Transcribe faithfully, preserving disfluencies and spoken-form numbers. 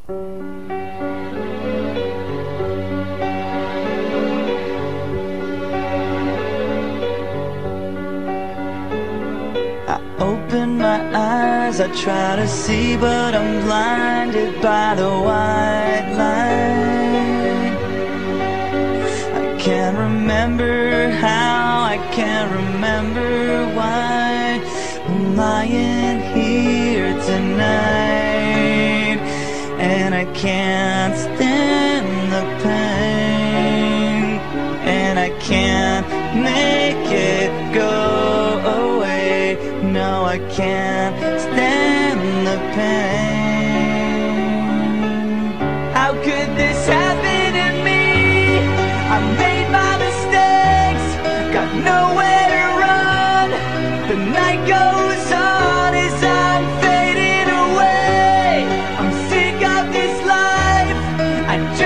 I open my eyes, I try to see, but I'm blinded by the white light. I can't remember how, I can't remember why I'm lying here tonight, and I can't stand the pain, and I can't make it go away. No, I can't stand the pain. How could this happen to me? I made my mistakes, got nowhere to run. The night goes on as I'm fading away. I'm sick of this life, I just